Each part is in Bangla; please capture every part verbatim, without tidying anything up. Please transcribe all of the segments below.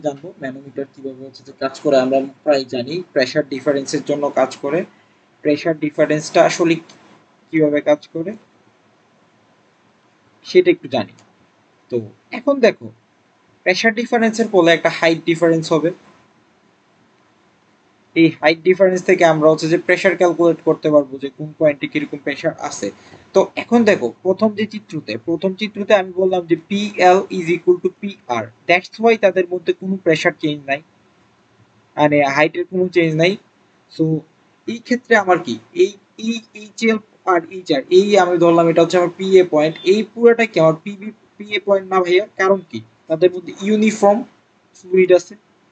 জানবো ম্যানোমিটার কিভাবে হচ্ছে যে কাজ করে। আমরা প্রায় জানি প্রেসার ডিফারেন্সের জন্য কাজ করে। প্রেসার ডিফারেন্সটা আসলে কিভাবে কাজ করে সেটা একটু জানি। তো এখন দেখো প্রেসার ডিফারেন্সের ফলে একটা হাইট ডিফারেন্স হবে। এই হাইট ডিফারেন্স থেকে আমরা হচ্ছে যে প্রেসার ক্যালকুলেট করতে পারবো যে কোন পয়েন্টে কিরকম প্রেসার আছে। তো এখন দেখো প্রথম যে চিত্রতে প্রথম চিত্রতে আমি বললাম যে P L is equal to P R, that's why তাদের মধ্যে কোনো প্রেসার চেঞ্জ নাই, মানে হাইটের কোনো চেঞ্জ নাই। সো এই ক্ষেত্রে আমার কি এই ই এইচ এল আর এইচ আর এই আমি ধরলাম এটা হচ্ছে আমার পি এ পয়েন্ট, এই পুরোটা কি আমার পিবি পি এ পয়েন্ট না ভাইয়া? কারণ কি তাদের মধ্যে ইউনিফর্ম ফ্লুইড আছে।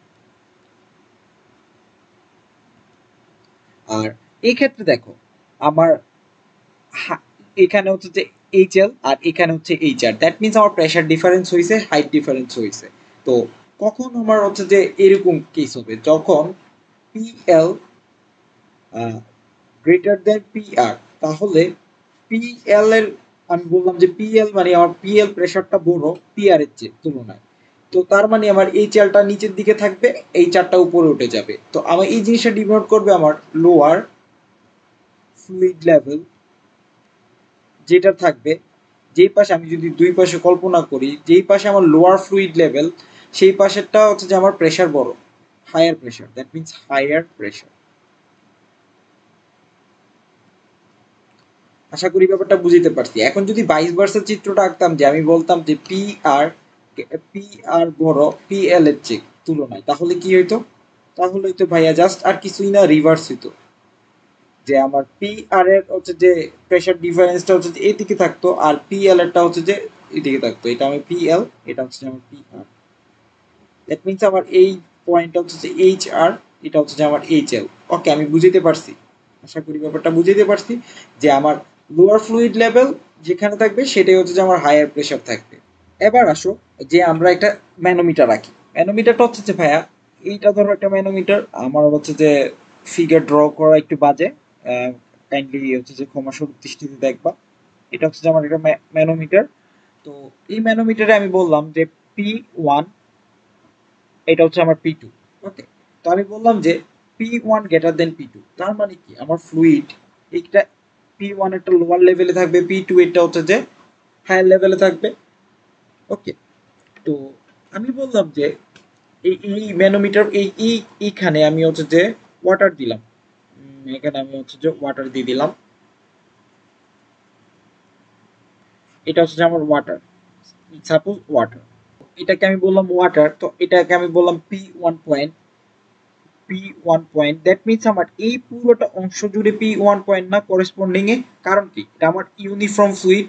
আর এই ক্ষেত্রে দেখো আমার এখানে হচ্ছে যে এইচ এল আর এখানে হচ্ছে এইচ আর, দ্যাট মিনস আমার প্রেসার ডিফারেন্স হয়েছে, হাইট ডিফারেন্স হয়েছে। তো কখন আমার হচ্ছে যে এরকম কেস হবে যখন P L greater than P R, তাহলে পি এল এর আমি বললাম যে পি এল মানে আমার পি এল প্রেসারটা বড় পি আর এর চেয়ে তুলনায়। তো তার মানে আমার এই চালটা নিচের দিকে থাকবে, এই চারটা উপরে উঠে যাবে। তো আমার এই জিনিসটা ডিনোট করবে আমার লোয়ার ফ্লুইড লেভেল, যেটা থাকবে যেই পাশে আমি যদি দুই পাশে কল্পনা করি, যেই পাশে আমার লোয়ার ফ্লুইড লেভেল সেই পাশেরটা হচ্ছে যে আমার প্রেসার বড়, higher pressure, that means higher pressure. আশা করি ব্যাপারটা বুঝতে পারছি। এখন যদি বাইশ ভার্সের চিত্রটা আঁকতাম, যে আমি বলতাম যে পি আর পি আর বড় পি এল এর চেয়ে তুলনায়, তাহলে কি হইতো? তাহলে হইতো ভাইয়া জাস্ট আর কিছুই না, রিভার্স হইতো, যে আমার পি আর এর হচ্ছে যে প্রেসার ডিফারেন্সটা হচ্ছে যে এইদিকে থাকতো আর পি এল এরটা হচ্ছে যে এইদিকে থাকতো। এটা আমার পি এল, এটা হচ্ছে আমার পি আর, দ্যাট মিনস আমার এই পয়েন্টটা হচ্ছে যে এইচ আর, এটা হচ্ছে যে আমার এইচ এল। ওকে, আমি বুঝতে পারছি, আশা করি ব্যাপারটা বুঝতে পারছি যে আমার লোয়ার ফ্লুইড লেভেল যেখানে থাকবে সেটাই হচ্ছে যে আমার হায়ার প্রেসার থাকবে। এবার আসো যে আমরা একটা ম্যানোমিটার রাখি। ম্যানোমিটারটা হচ্ছে যে ভাইয়া এইটা ধরো একটা ম্যানোমিটার, আমার হচ্ছে যে ফিগার ড্র করা একটু বাজে, কাইন্ডলি হচ্ছে যে ক্ষমা সুর দৃষ্টিতে দেখবা। এটা হচ্ছে যে আমার একটা ম্যানোমিটার। তো এই ম্যানোমিটারে আমি বললাম যে পি ওয়ান, এটা হচ্ছে আমার পি টু। ওকে, তো আমি বললাম যে P one greater than P two, তার মানে কি আমার ফ্লুইড এইটা পি ওয়ান একটা লোয়ার লেভেলে থাকবে, পি টু এটা হচ্ছে যে হায়ার লেভেলে থাকবে। ওকে, তো আমি বললাম যে এই এই ম্যানোমিটার এই এই এইখানে আমি হচ্ছে যে ওয়াটার দিলাম, এখানে আমি হচ্ছে যে ওয়াটার দিয়ে দিলাম, এটা হচ্ছে যে আমার ওয়াটার, সাপোজ ওয়াটার, এটাকে আমি বললাম ওয়াটার, তো এটাকে আমি বললাম P one point, P one point, that means আমার এই পুরোটা অংশ জুড়ে পি ওয়ান পয়েন্ট না করেসপন্ডিং এ, কারণ কি এটা আমার uniform fluid,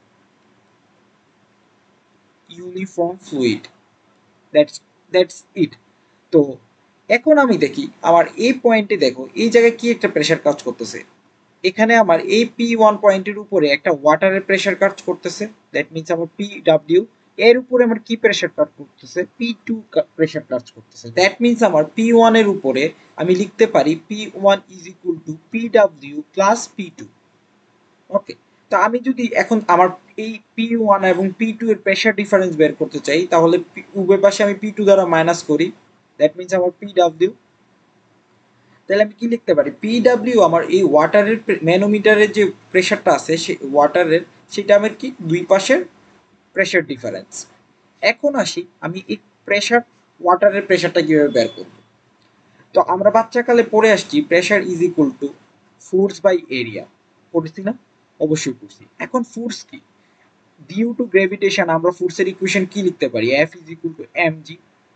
uniform fluid, that's that's it. তো এখন আমি দেখি আমার এই পয়েন্টে, দেখো এই জায়গায় কি একটা প্রেসার কাজ করতেছে, এখানে আমার এই পি ওয়ান পয়েন্টের উপরে একটা ওয়াটারের প্রেসার কাজ করতেছে, দ্যাট মিনস আমার পি ডাব্লিউ, এর উপরে আমার কি প্রেসার কাজ করতেছে, পি টু প্রেসার কাজ করতেছে, দ্যাট মিনস আমার পি ওয়ান এর উপরে আমি লিখতে পারি P one is equal to P W plus P two. Okay, তো আমি যদি এখন আমার এই পি ওয়ান এবং পি টু এর প্রেসার ডিফারেন্স বের করতে চাই, তাহলে উভয় পাশে আমি পি টু দ্বারা মাইনাস করি, দ্যাট মিনস আমার পি ডাব্লিউ, তাহলে আমি কি লিখতে পারি, পি ডাব্লিউ আমার এই ওয়াটারের ম্যানোমিটারের যে প্রেসারটা আছে সেই ওয়াটারের, সেটা আমার কি দুই পাশের প্রেসার ডিফারেন্স। এখন আসি আমি এই প্রেসার ওয়াটারের প্রেসারটা কিভাবে বের করব। তো আমরা বাচ্চাকালে পড়ে আসছি pressure is equal to force by area, পড়েছি না? অবশ্যই পড়ছি। এখন ফোর্স কি, ডিউ টু গ্র্যাভিটেশন আমরা ফোর্সের ইকুয়েশন কি লিখতে পারি, F is equal to M G.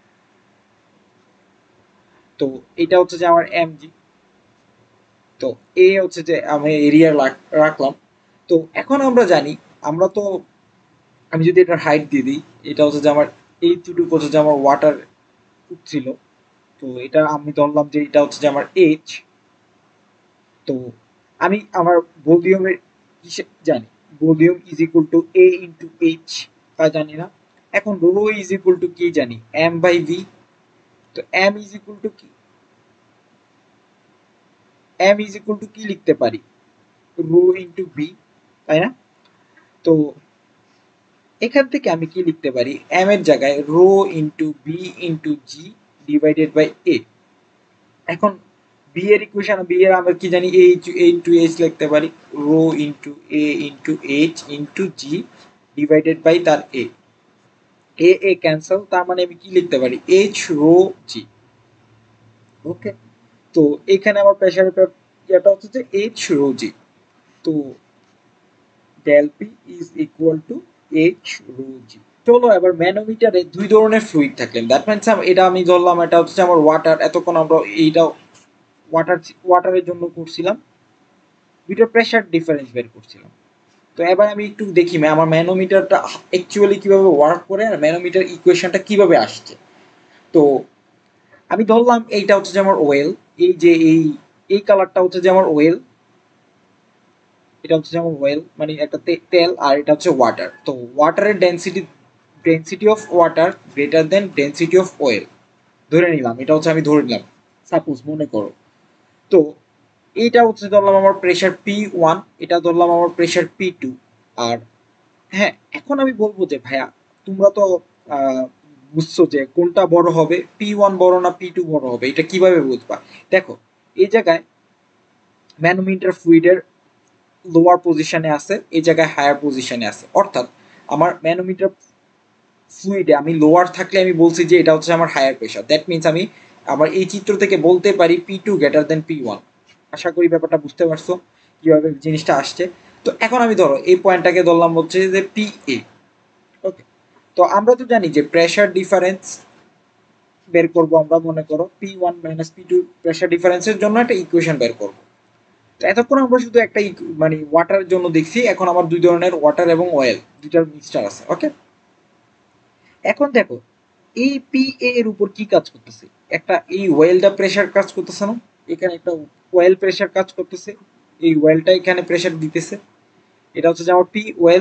তো এটা হচ্ছে যে আমার এম জি, তো এ হচ্ছে যে আমি এরিয়া রাখলাম। তো এখন আমরা জানি, আমরা তো আমি যদি এটার হাইট দিয়ে দিই, এটা হচ্ছে যে আমার এইচটুকু হচ্ছে যে আমার ওয়াটার ছিল, তো এটা আমি ধরলাম যে এটা হচ্ছে যে আমার এইচ। তো আমি আমার ভলিউমের হিসেব জানি, volume is equal to A into H, তা জানি না। এখন রো ইজ ইকুয়াল টু কি জানি, এম বাই ভি। তো এম ইজ ইকুয়াল টু কি, এম ইজ ইকুয়াল টু কি লিখতে পারি, রো ইন্টু ভি, তাই না? তো এখান থেকে আমি কি লিখতে পারি, m এর জায়গায় rho into B into G divided by A. এখন বি এর ইকুয়েশন, বি এর আমরা কি জানি, এ ইন্টু এইচ লিখতে পারি, rho into A into H into G divided by তার এ। এ এ ক্যান্সেল, তার মানে আমি কি লিখতে পারি, এইচ রো জি। ওকে, তো এখানে আমার প্রেসারের এটা হচ্ছে যে এইচ রো জি। তো del P is equal to H rho G. চলো এবার ম্যানোমিটারে দুই ধরনের ফ্লুইড থাকলেন, দ্যাট মিনস এটা আমি ধরলাম এটা হচ্ছে আমার ওয়াটার, এতক্ষণ আমরা এইটা ওয়াটার ওয়াটারের জন্য করছিলাম, দুইটা প্রেসার ডিফারেন্স বের করছিলাম। তো এবার আমি একটু দেখি আমার ম্যানোমিটারটা অ্যাকচুয়ালি কিভাবে ওয়ার্ক করে আর ম্যানোমিটার ইকুয়েশনটা কিভাবে আসছে। তো আমি ধরলাম এইটা হচ্ছে যে আমার ওয়েল, এই যে এই এই কালারটা হচ্ছে যে আমার ওয়েল, এটা হচ্ছে যেমন ওয়েল মানে একটা তেল, আর এটা হচ্ছে ওয়াটার। তো ওয়াটারের density density of water greater than density of oil ধরে নিলাম, এটা হচ্ছে আমি ধরে নিলাম সাপোজ মনে করো। তো এইটা হচ্ছে ধরলাম আমার প্রেশার পি ওয়ান, এটা ধরলাম আমার প্রেশার পি টু। আর হ্যাঁ, এখন আমি বলবো যে ভাইয়া তোমরা তো বুঝছো যে কোনটা বড় হবে, পি ওয়ান বড় না পি টু বড় হবে, এটা কিভাবে বুঝবা? দেখো এই জায়গায় ম্যানোমিটার ফ্লুইডের লোয়ার পজিশনে আছে, এই জায়গায় হায়ার পজিশনে আছে, অর্থাৎ আমার ম্যানোমিটার ফ্লুইডে আমি লোয়ার থাকলে আমি বলছি যে এটা হচ্ছে আমার হায়ার প্রেশার, দ্যাট মিনস আমি আমার এই চিত্র থেকে বলতে পারি P two greater than P one. আশা করি ব্যাপারটা বুঝতে পারছো কিভাবে জিনিসটা আসছে। তো এখন আমি ধরো এই পয়েন্টটাকে ধরলাম হচ্ছে যে পি এ। ওকে, তো আমরা তো জানি যে প্রেশার ডিফারেন্স বের করবো আমরা, মনে করো P one minus P two pressure ডিফারেন্সের জন্য একটা ইকুয়েশন বের করবো। এতক্ষণ আমরা শুধু একটা মানে ওয়াটারের জন্য দেখছি, এখন আমার দুই ধরনের ওয়াটার এবং অয়েল দুইটার মিক্সচার আছে। ওকে, এখন দেখো এই পি এর উপর কি কাজ করতেছে, একটা এই ওয়েলটা প্রেসার কাজ করতেছে না, এখানে একটা ওয়েল প্রেসার কাজ করতেছে, এই ওয়েলটা এখানে প্রেসার দিতেছে, এটা হচ্ছে যে আমার পি ওয়েল,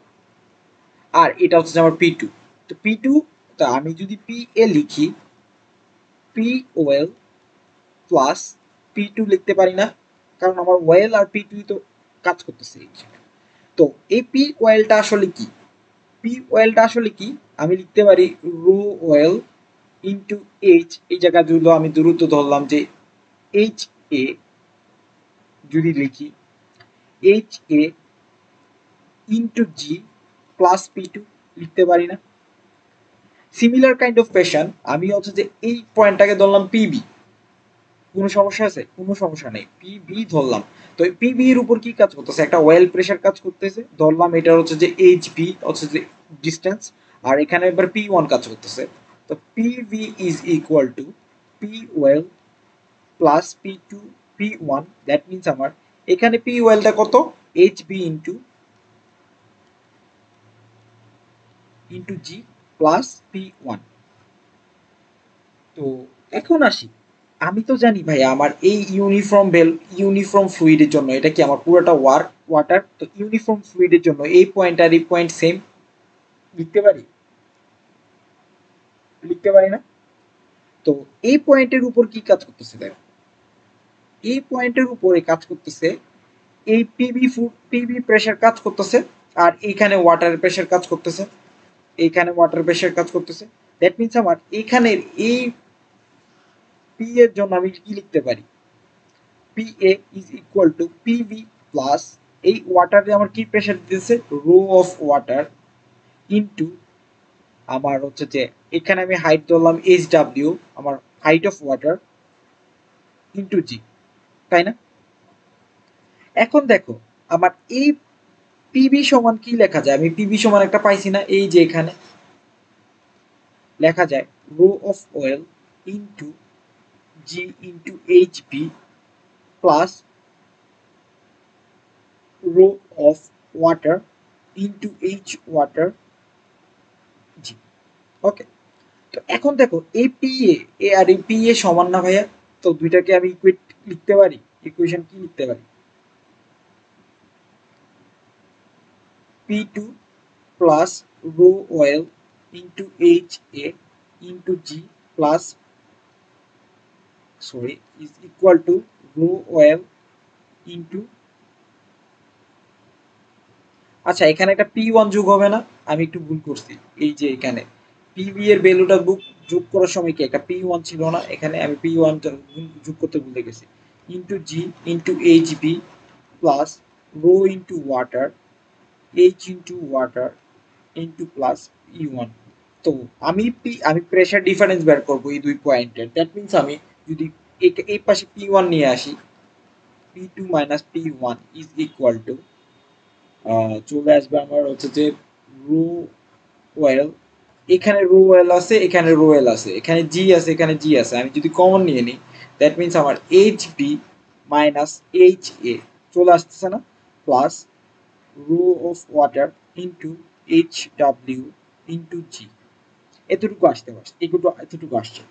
আর এটা হচ্ছে যে আমার পি টু। তো পি টু, তা আমি যদি পি এ লিখি, P oil plus P two লিখতে পারি না, কারণ আমার ওয়েল আর পি টু তো কাজ করতেছে। তো এই পি ওয়েলটা আসলে কি, পি ওয়েলটা আসলে কি, আমি লিখতে পারি রো ওয়েল ইন্টু এইচ, এই জায়গায় যদি আমি দূরত্ব ধরলাম যে এইচ এ, যদি লিখি H A into G plus P two লিখতে পারি না? সিমিলার কাইন্ড অফ পেশন আমি হচ্ছে যে এই পয়েন্টটাকে ধরলাম পিবি, কোনো সমস্যা আছে? কোনো সমস্যা নেই, পিবি ধরলাম। তো এই পিবি এর উপর কি কাজ করতেছে, একটা ওয়েল প্রেসার কাজ করতেছে, ধরলাম এটা হচ্ছে যে এইচ বি হচ্ছে যে ডিস্টেন্স, আর এখানে এবার পি ওয়ান কাজ করতেছে। তো P V is equal to P oil plus P two P one, that means আমার এখানে পি ওয়েলটা কত, H B into into G plus P one. তো এখন আসি, আমি তো জানি ভাই আমার এই ইউনিফর্ম বেল ইউনিফর্ম ফ্লুইডের জন্য এটা কি আমার পুরোটা ওয়ার্ক ওয়াটার, তো ইউনিফর্ম ফ্লুইডের জন্য এই পয়েন্ট আর এই পয়েন্ট সেম লিখতে পারি, লিখতে পারি না? তো এই পয়েন্টের উপর কি কাজ করতেছে দেখো, এই পয়েন্টের উপরে কাজ করতেছে এই পিবি ফুড পিবি প্রেসার কাজ করতেছে, আর এইখানে ওয়াটার প্রেসার কাজ করতেছে, এইখানে ওয়াটার প্রেসার কাজ করতেছে, দ্যাট মিনস আমার এইখানের এই পি এর জন্য আমি কি লিখতে পারি, P A is equal to P V plus এই ওয়াটারে আমার কি প্রেসার দিতেছে, রো অফ ওয়াটার ইনটু আমার হচ্ছে যে এখানে আমি হাইট ধরলাম এইচ ডাব্লিউ, আমার height of water into G, তাই না? এখন দেখো আমার এই পিবি সমান কি লেখা যায়, আমি পিবি সমান একটা পাইছি না, এই যে এখানে লেখা যায় rho of oil into G into H B plus rho of water into H water G. Okay, তো এখন দেখো এই পি এ আর এই পি এ সমান না ভাইয়া, তো দুইটাকে আমি ইকুয়েট লিখতে পারি, ইকুয়েশন কি লিখতে পারি, P two plus rho oil into H A into G plus sorry is equal to rho oil into আচ্ছা এখানে একটা পি ওয়ান যোগ হবে না? আমি একটু ভুল করছি, এই যে এখানে পিবি এর ভ্যালুটা যোগ করার সময় কি একটা পি ওয়ান ছিল না? এখানে আমি পি ওয়ান যোগ করতে ভুলে গেছি। Into G into H B plus rho into water H into water into plus E one. তো আমি পি আমি প্রেসার ডিফারেন্স বের করবো এই দুই পয়েন্টের। দ্যাট মিনস আমি যদি এই পাশে পি ওয়ান নিয়ে আসি, P two minus P one is equal to চলে আসবে আমার হচ্ছে যে রো ওয়েল, এখানে রো ওয়েল আছে, এখানে রো ওয়েল আছে, এখানে জি আছে, এখানে জি আছে। আমি যদি কমন নিয়ে নিই দ্যাট মিনস আমার H B minus H A চলে আসতেছে না, plus rho of water into H W into G. এতটুকু আসতে পারছে, এটুকু এতটুকু আসছে।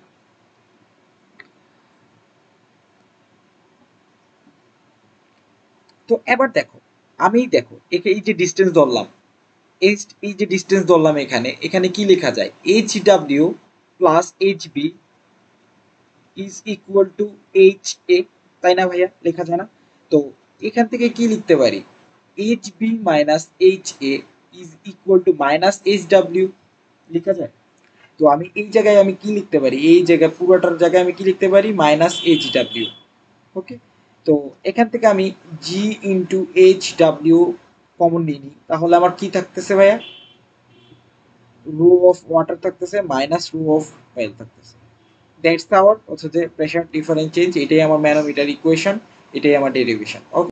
তো এবার দেখো, আমি দেখো এই যে ডিস্টেন্স ধরলাম, এই এই যে ডিস্টেন্স ধরলাম, এখানে এখানে কি লেখা যায়? H W plus H B is equal to H A, তাই না ভাইয়া? লেখা যায় না? তো এখান থেকে কি লিখতে পারি? H B minus H A is equal to minus H W, লেখা যায়? তো আমি এই জায়গায় আমি কি লিখতে পারি? এই জায়গায় পুরোটার জায়গায় আমি কি লিখতে পারি? Minus H W. ওকে, তো এখান থেকে আমি G into H W common নিয়ে নিই, তাহলে আমার কি থাকতেছে ভাইয়া? রো অফ ওয়াটার থাকতেছে মাইনাস রো অফ অয়েল থাকতেছে। দ্যাটস আওয়ার হচ্ছে যে প্রেশার ডিফারেন্স চেঞ্জ। এটাই আমার ম্যানোমিটার ইকুয়েশন, এটাই আমার ডেরিভেশন। ওকে।